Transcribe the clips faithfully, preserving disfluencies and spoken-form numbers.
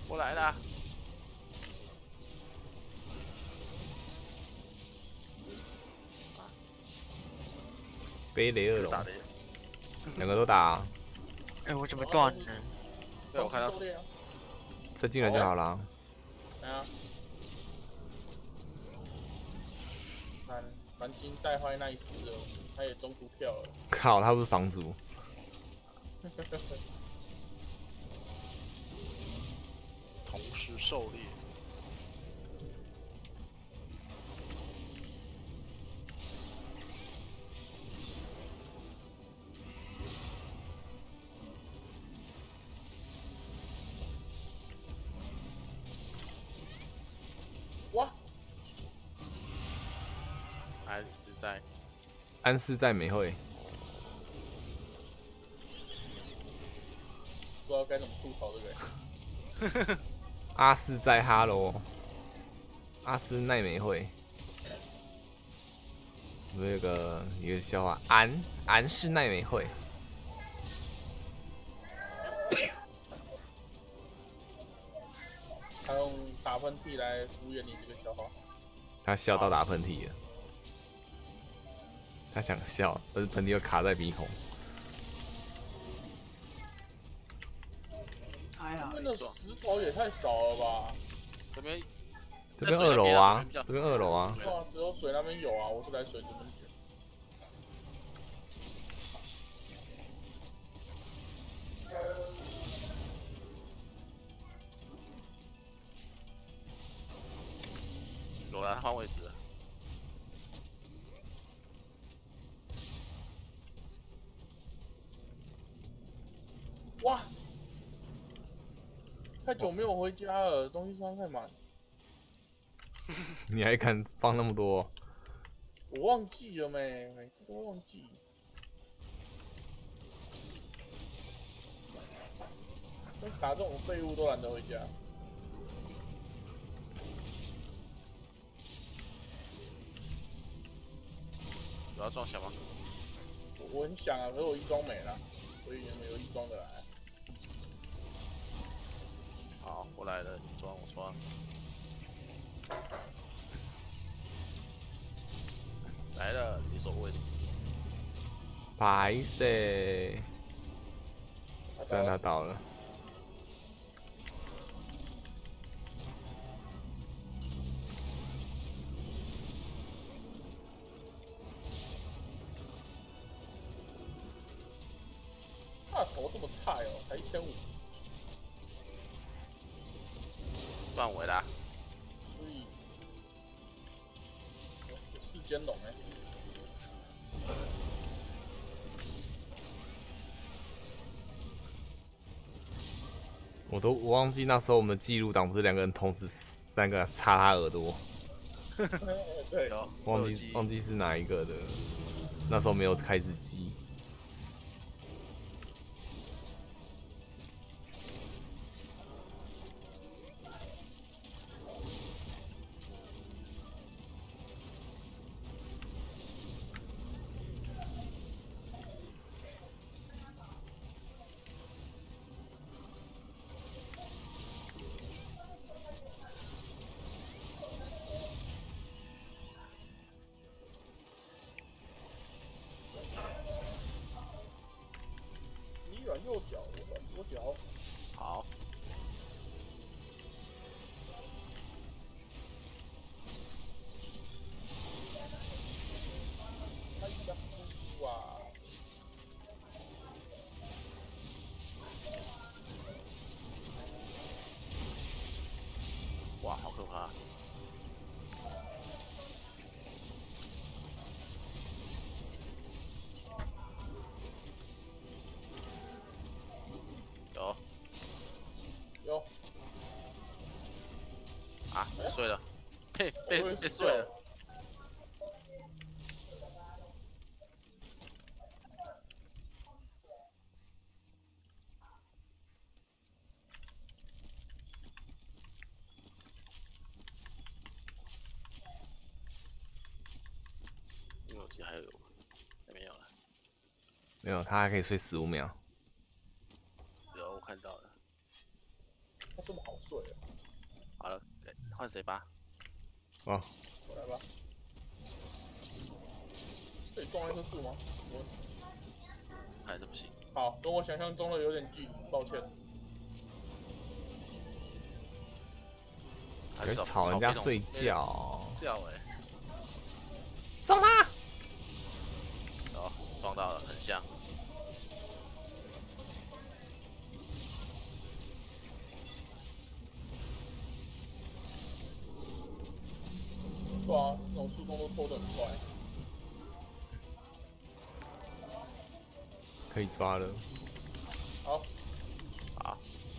我来啦！ 背雷二龙， 打的， 两个都打、啊， 哎、我怎么断了？ 对，我看到。 射进了就好了。 哎呀，蛮蛮金带坏那一只的，他也中途跳了。 靠，他不是房主。 同时狩猎。 哇！ 安是在安室在美惠， 不知道该怎么吐槽这个。 阿四在哈喽，阿斯奈美惠。有一个一个笑话，安安室奈美惠。 他用打喷嚏来敷衍你这个笑话。 他笑到打喷嚏了，他想笑，但是喷嚏又卡在鼻孔。 哎呀， 那个石头也太少了吧？ 这边， 这边二楼啊，这边二楼啊。 对啊，只有水那边有啊，我是来水这边捡。 有了，换位置了。 哇！太久没有回家了，东西装太满。 你还敢放那么多？ 我忘记了没，每次都忘记。打这种废物都懒得回家。 有要撞墙吗？ 我我很想啊，可是我衣装没了，所以也没有衣装的来。 好，我来了，你装我装。来了，你守卫。 白色，虽然他倒了。 他的头这么菜哦，才一千五。 断尾啦。 所以有有四间龙哎。 我都我忘记那时候我们的记录档不是两个人同时三个插他耳朵， 对， 忘记忘记是哪一个的，那时候没有开始记。 你软右脚，我软左脚。 好。 哎呀，哇！ 哇，好可怕！有。 有。 啊，睡了，被被被睡了。因为我记得还有，没有了。 没有，他还可以睡十五秒。 有，我看到了。 他这么好睡啊？ 好了，换谁吧？ 哦， 我来吧。这里撞那棵树吗？我还是不行。 好，跟我想象中的有点距离，抱歉。 别吵人家睡觉。 觉哎、 撞他！ 哦，撞到了，很像。 对啊，那种速度都拖得很快。 可以抓了。 好， 好，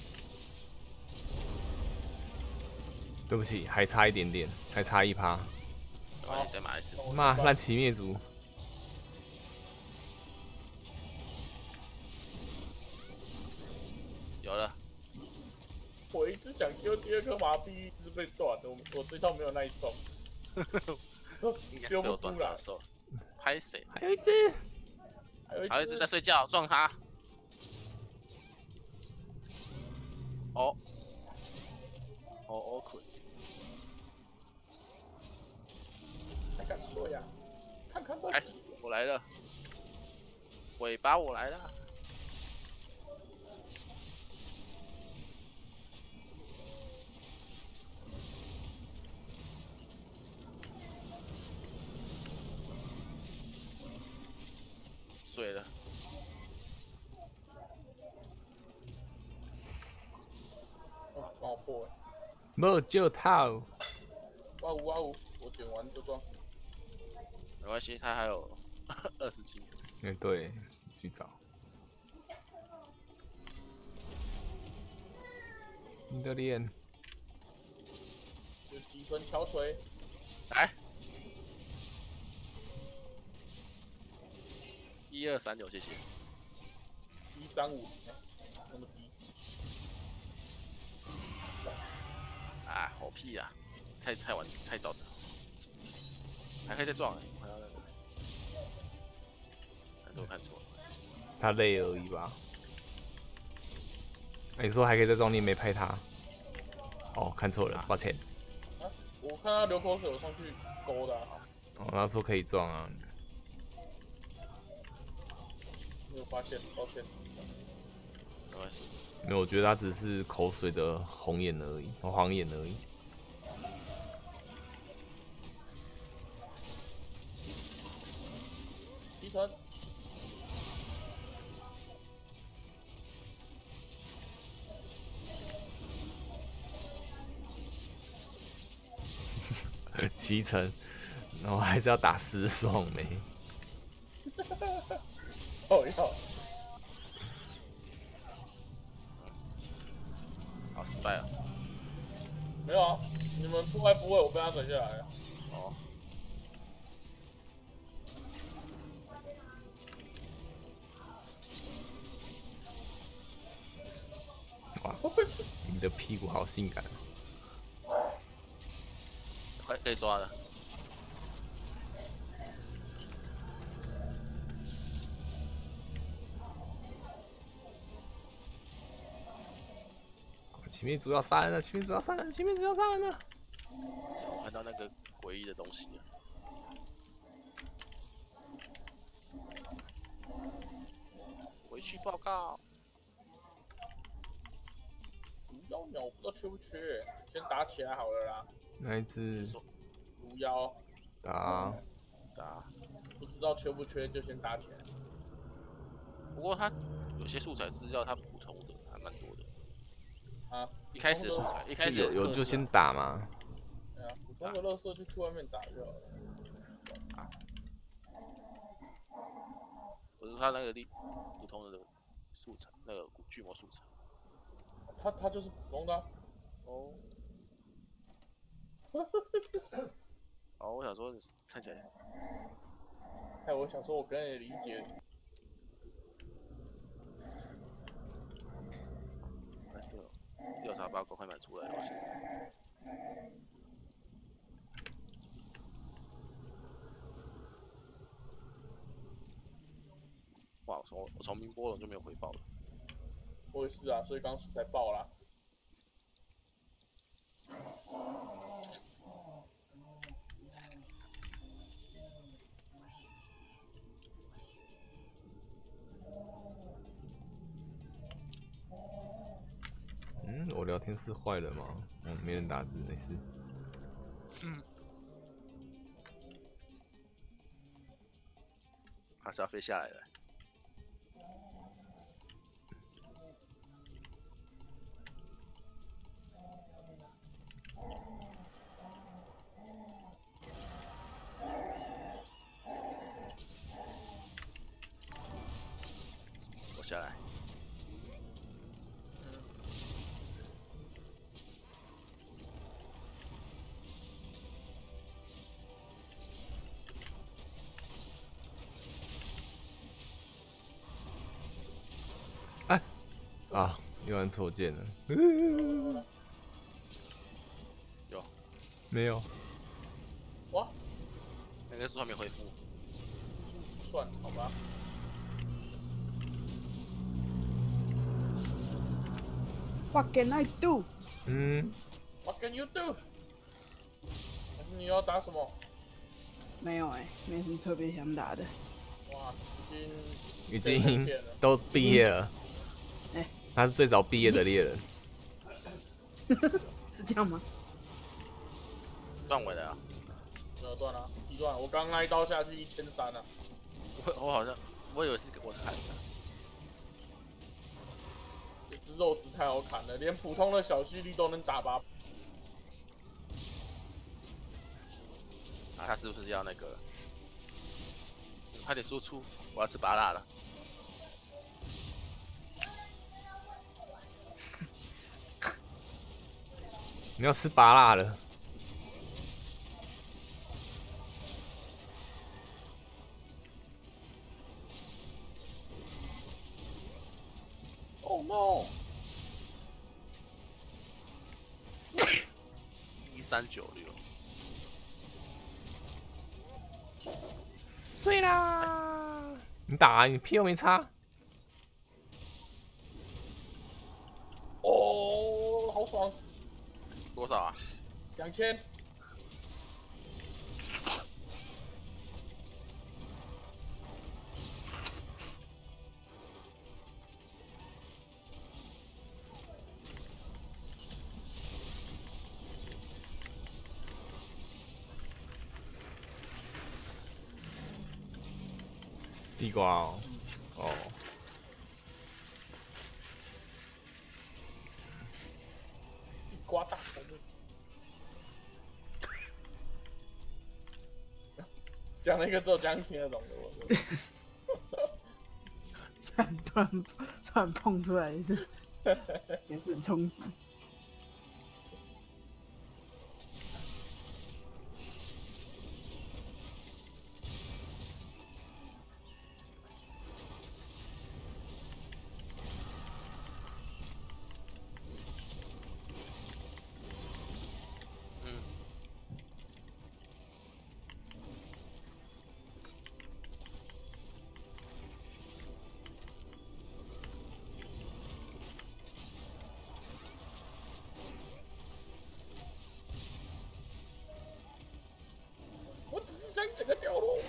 对不起，还差一点点，还差一趴。 没关系，再买一次。 妈，烂骑灭族！ 有了， 我一直想丢第二颗麻痹，一直被断的。我我这套没有那一种， 应该是丢被我断不出来的。时候，拍谁？ 还有一只， 还有一还有一只只在睡觉，撞他。哦，哦哦，困。 还敢睡呀？看看吧。 哎，我来了，尾巴我来了。睡了。 哦，帮我破了。 没救套。 哇呜哇呜！我点完就撞。 没关系，他还有二十斤。 嗯，对，去找。你的脸。 有几分敲锤？ 来，一二三九，谢谢。 一三五，那么低。 啊，好屁呀、啊！太太晚，太早了，还可以再撞、欸。我看到那个，还是我看错了。 他累而已吧。欸、你说还可以再撞，你没拍他。哦，看错了，抱歉。 啊，我看他流口水，我上去勾的、啊。 哦，他说可以撞啊。 没有发现，抱歉。 没关系。 没有，我觉得他只是口水的红眼而已，黄眼而已。 提成。 七成，然后还是要打十双没？ 哦要。 好，失败了。 没有啊，你们不会不会，我被他省下来了。 哦。 哇，你的屁股好性感。 可以可以抓了。 前面主要杀人了，前面主要杀人，前面主要杀人了。 我看到那个诡异的东西了。回去报告。 毒妖鸟我不知道缺不缺，先打起来好了啦。 那一只毒妖打打， 不知道缺不缺就先打起来。 不过它有些素材资料它普通的还蛮多的。 啊， 一开始的素材，一开始有有就先打嘛。 对啊，普通的垃圾就去外面打就好了。 啊。我是他那个例普通的素材，那个巨魔素材。 他他就是普通的、啊。 哦。哦，我想说看起来。 哎，我想说，我跟你理解。 哎，对哦，调查报告快满出来了，我现在。哇，我从我从明波龙就没有回报了。 我也是啊，所以刚才爆啦。 嗯，我聊天室坏了吗？嗯，没人打字，没事。 嗯，还是要飞下来的。我下来。 哎，啊，又按错键了。 有？ 没有？ 哇， 那个树还没恢复。 算好吧。 What can I do？ 嗯 What can you do？还是你要打什么？ 没有哎、欸，没什么特别想打的。 哇，已经已经被骗了都毕业了。 哎、 他是最早毕业的猎人。 是这样吗？ 断尾了啊！ 没有断啊，一断。我刚那一刀下去一千三啊。 我我好像我以为是我砍的。 这只肉质太好砍了，连普通的小蓄力都能打八。 啊，他是不是要那个？你快点输出，我要吃拔辣了。 你要吃拔辣了？ Oh no！ 一三九六。 睡啦！你打、啊，你屁都没擦。 哦，好爽！ 多少啊？ 两千。 地瓜哦，哦， 地瓜大头目。讲了一个只有江听得懂的，我突然突然碰出来一次，也是很冲击。 嗯。 我只是想整个掉落。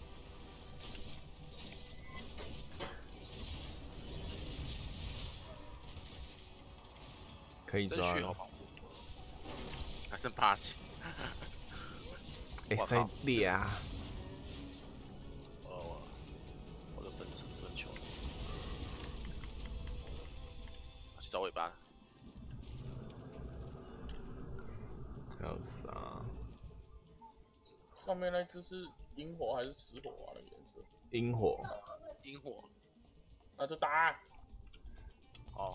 真可以抓了。 续好保护，还剩八级。 哎、欸，塞利啊！ 哦，我的本事不能求。去找尾巴。 还有啥？ 上面那只是萤火还是雌火啊？那个颜色？ 萤火。 萤火。 那就打。 哦。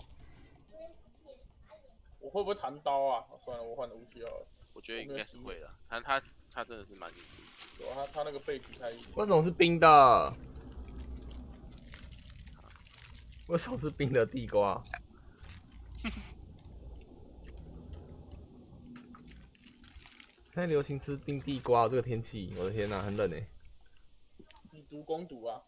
我会不会弹刀啊？哦、算了，我换武器好了。 我觉得应该是会的，他他他真的是蛮硬的。 有他他那个背脊太硬。 为什么是冰的？为什么是冰的地瓜？现在流行吃冰地瓜，这个天气，我的天哪、啊，很冷哎。 以毒攻毒啊！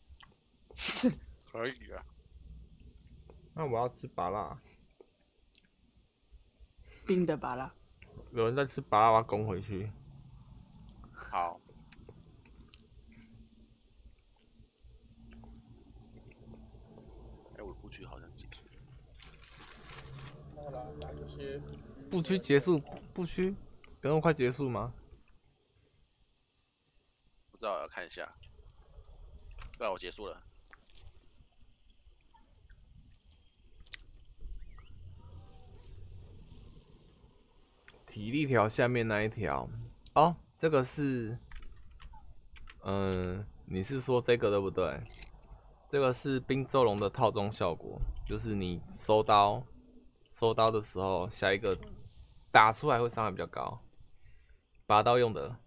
可以啊。 那我要吃拔辣。 冰的拔辣。 有人在吃拔拉，我要攻回去。 好。哎，我的布局好像结束了。 好啦，打这些。 布区结束，布区有那么快结束吗？ 不知道，要看一下。对啊，我结束了。 体力条下面那一条，哦，这个是，嗯，你是说这个对不对？这个是冰咒龙的套装效果，就是你收刀，收刀的时候，下一个打出来会伤害比较高，拔刀用的。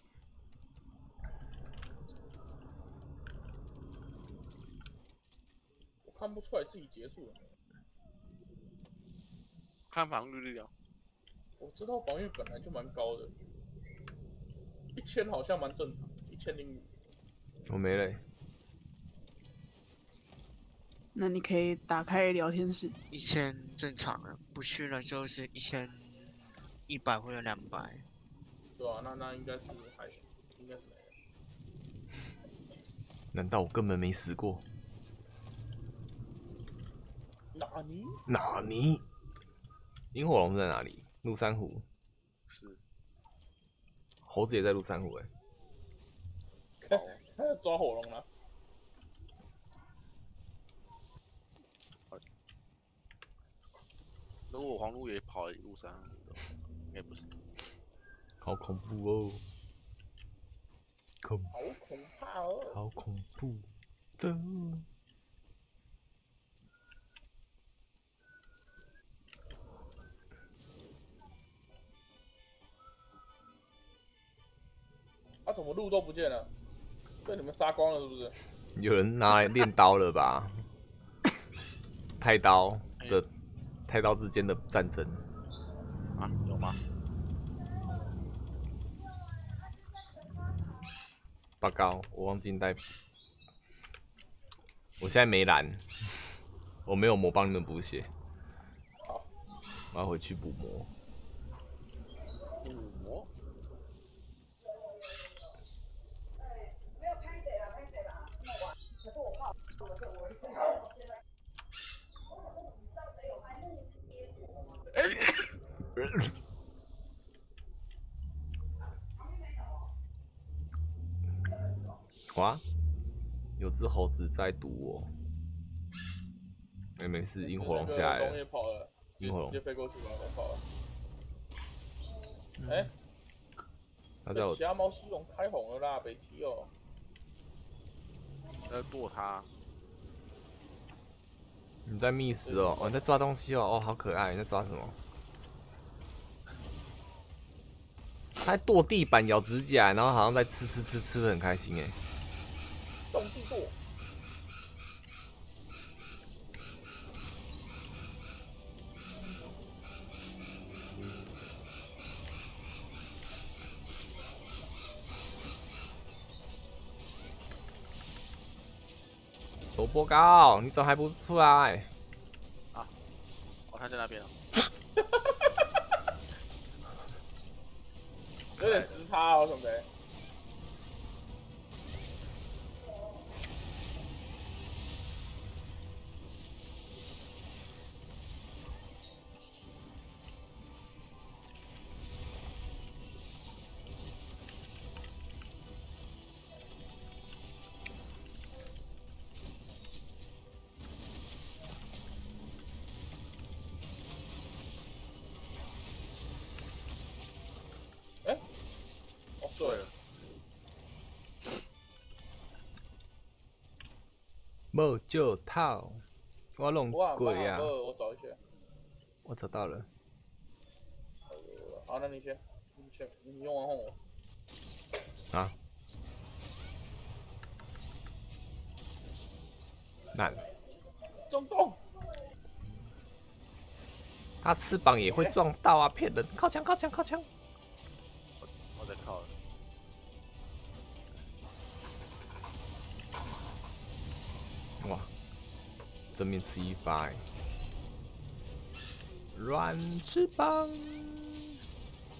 我看不出来自己结束了。 看防御力量。 我知道防御本来就蛮高的，一千好像蛮正常，一千零五。 我没嘞。 那你可以打开聊天室。 一千正常了，不去了就是一千一百或者两百。 对啊，那那应该是还应该是没有。 难道我根本没死过？ 哪尼？ 哪尼？萤火龙在哪里？鹿山湖。 是。 猴子也在鹿山湖哎、 欸。他要抓火龙了。 如果黄鹿也跑一路山湖的，应该不是。 好恐怖哦！恐好恐怕哦！ 好恐怖！走。 啊，怎么路都不见了？被你们杀光了是不是？ 有人拿来练刀了吧？太刀的太刀之间的战争啊，有吗？ 报告，我忘记带。我现在没蓝，我没有魔帮你们补血。 好， 我要回去补魔。 补魔。 哇，有只猴子在堵我。没没事，萤火龙下来了。 龙也跑了， 萤火龙直接飞过去把龙跑了。哎、嗯， 他在我。 其他猫西龙开红了啦，北极哦。 在剁它。 你在觅食哦？哦，你在抓东西哦？哦，好可爱！你在抓什么？他在剁地板、咬指甲，然后好像在吃吃吃吃的很开心哎。 动地剁。 萝卜糕，你怎么还不出来？ 啊，哦，他在那边了。 有点时差哦，兄弟。对了， 没就套，我弄鬼啊！ 我找一下， 我找到了。 好，那你先，你先，你用完后我。 啊？难。 中洞。 它翅膀也会撞到啊！骗人！靠墙，靠墙，靠墙！ 我我在靠了。 哇，正面吃一发，软翅膀。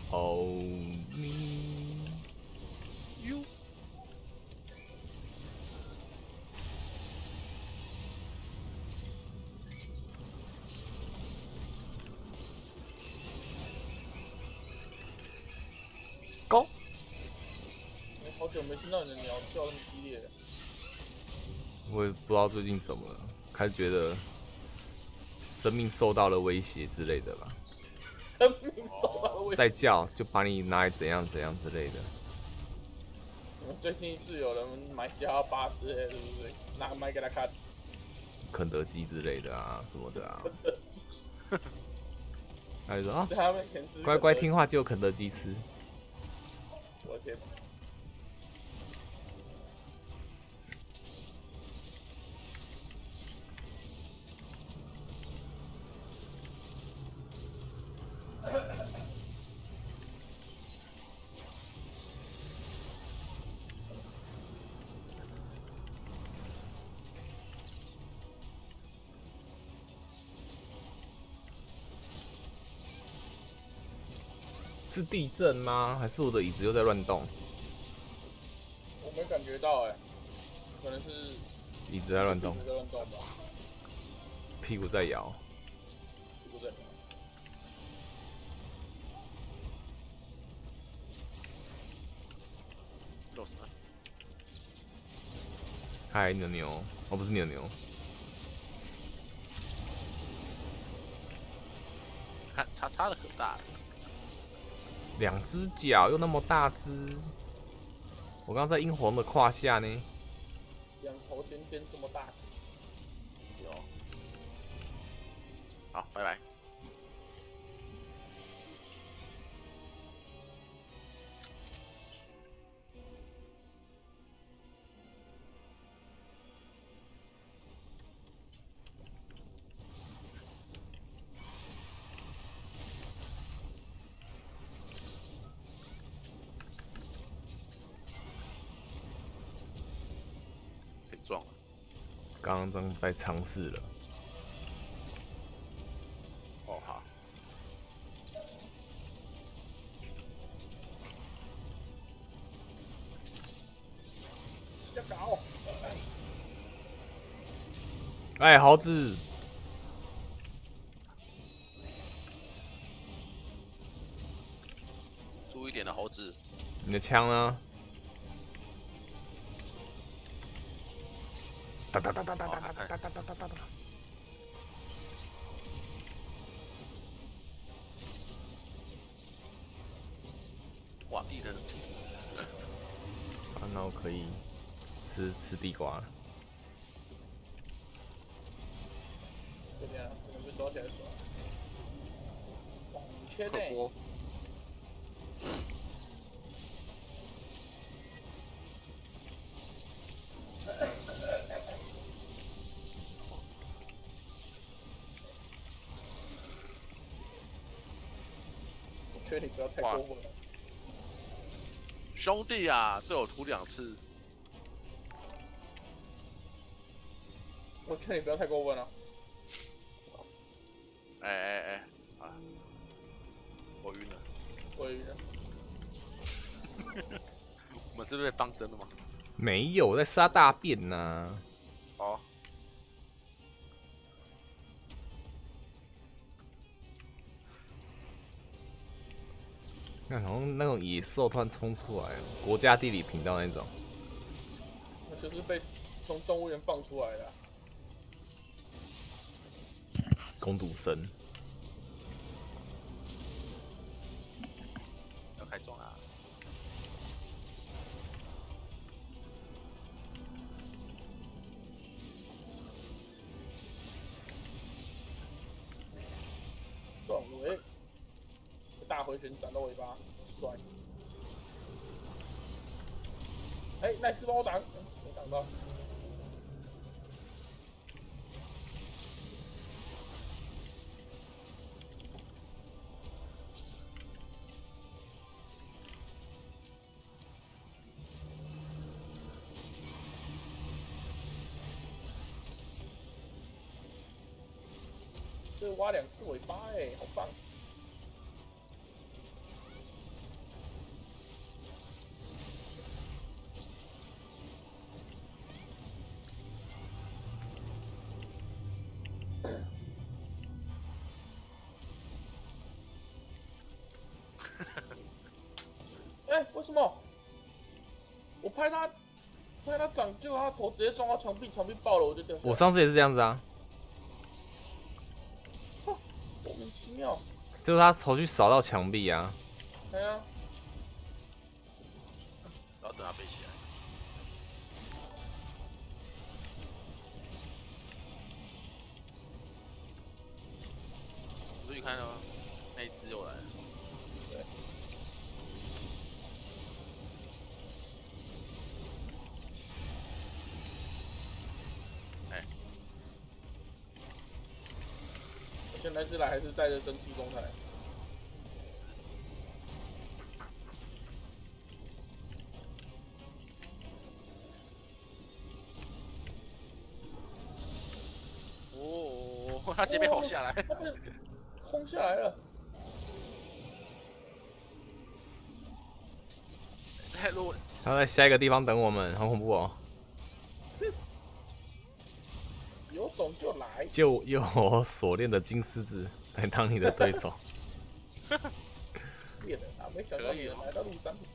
Hold me。 哟， Go！ 哎好久没听到你的鸟叫那么激烈了。 我也不知道最近怎么了，开始觉得生命受到了威胁之类的吧。 生命受到威胁。 再叫就把你拿来怎样怎样之类的。 你们最近是有人买加八之类的，对不对？拿买给他看。 肯德基之类的啊，什么的啊。 肯德基。 他就说啊， 在他面前吃。 乖乖听话就有肯德基吃。 我的天！ 是地震吗？还是我的椅子又在乱动？ 我没感觉到哎、欸，可能是椅子在乱动椅，子在乱动吧， 屁股在摇。 屁股在摇。 肉什么？ 嗨，牛牛，哦，不是牛牛。 看差差的可大了。 两只脚又那么大只，我刚刚在英皇的胯下呢。 两头尖尖这么大， 有。好，拜拜。被撞了。 刚刚在尝试了。 哦，好。 要搞！ 哎，猴子， 注意点的猴子。 你的枪呢？哒哒哒哒哒哒哒哒哒哒哒哒哒。 哇，地震！ 啊，那我可以吃吃地瓜了。 这边可能被抓起来耍。哇，五千呢！ 克波。 我劝你不要太过分了。 兄弟啊，对我涂两次。 我劝你不要太过分了。 哎哎哎，啊！我晕了。 我晕了。 我们是被放生了吗？ 没有，我在撒大便呢、啊。 哦。 看，好像那种野兽突然冲出来，国家地理频道那种。 那就是被从动物园放出来的、啊。 工读生。 要开撞啊！ 撞尾，大回旋斩到尾巴，帅！哎、欸，奈斯帮我挡，没挡到。这挖两次尾巴哎、欸，好棒！ 哎、欸，为什么？我拍他，拍他掌，结果他头直接撞到墙壁，墙壁爆了，我就掉下来。 我上次也是这样子啊， 莫名其妙。 就是他头去扫到墙壁啊。 对啊。 然后等他背起来。是不是看到那一只又来了？ 对。 哎。 而且那只来还是带着生气状态。 哦，他直接被轰下来。 他被轰下来了。 如果他在下一个地方等我们，好恐怖哦！ 有种就来！ 就用我所练的金狮子来当你的对手。 猎人啊，没想到猎人来到陆山。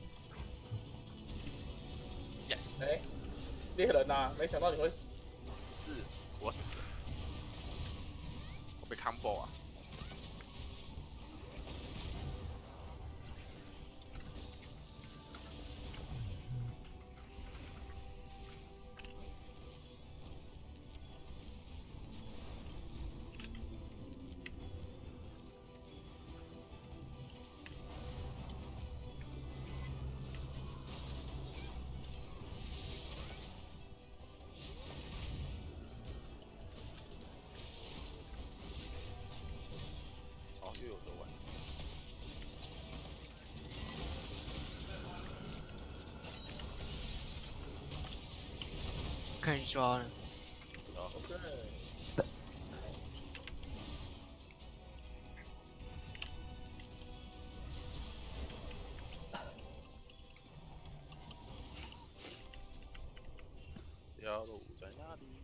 Yes。 哎，猎人啊，没想到你会死。 是，我死了。我被 combo 啊！又有得玩。 可以抓了。 好 ，OK。 条路在哪里？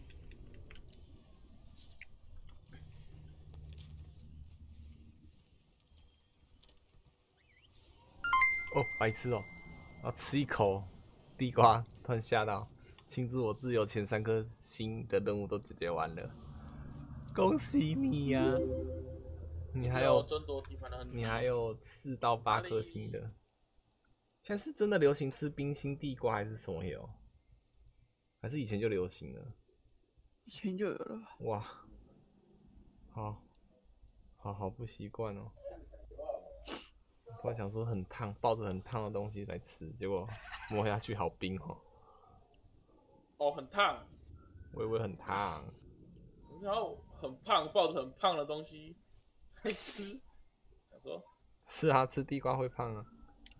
哦，白痴哦！啊，吃一口地瓜，突然吓到。庆祝我自由前三颗星的任务都解决完了，恭喜你呀、啊！你还有争夺地盘的很， 你还有四到八颗星的。现在是真的流行吃冰心地瓜还是什么有？还是以前就流行了？ 以前就有了吧？ 哇，好，好好不习惯哦。我想说很烫，抱着很烫的东西来吃，结果摸下去好冰哦。 哦，很烫， 微微很烫。 然后很胖，抱着很胖的东西来吃，想说是啊，吃地瓜会胖啊。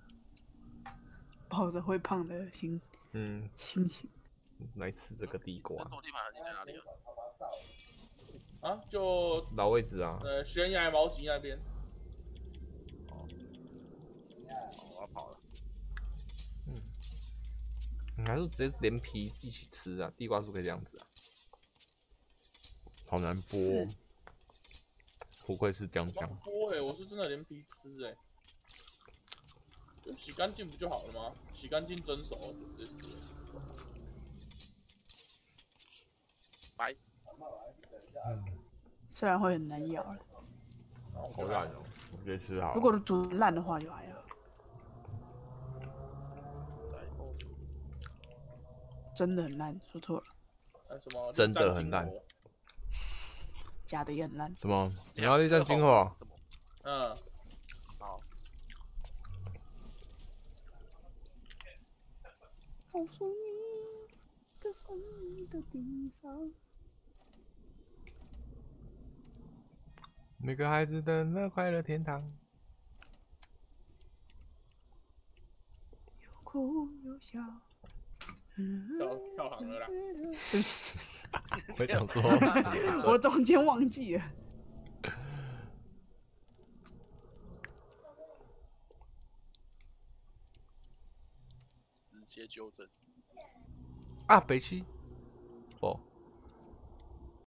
抱着会胖的心， 嗯， 心情来吃这个地瓜。 争夺地盘你在哪里啊？ 啊，就老位置啊。 呃悬崖毛集那边。 哦，我要跑了。 嗯，你还是直接连皮一起吃啊？地瓜是不是可以这样子啊？好难剥，不愧是江江。 剥哎，我是真的连皮吃哎、欸，就洗干净不就好了吗？洗干净蒸熟就直接吃。 拜。 嗯， 虽然会很难咬了， 好烂哦，我觉得吃好。 如果煮烂的话就还好。真的很烂，说错了。 什么？ 真的很烂。 假的也很烂。 什么？你要力战金火？ 嗯。 好。 告诉你，这是你的地方。 每个孩子的那快乐天堂。 有哭有笑。 跳跳行了啦。 对不起。 我想说， 我中间忘记了。 直接纠正。 啊，北七。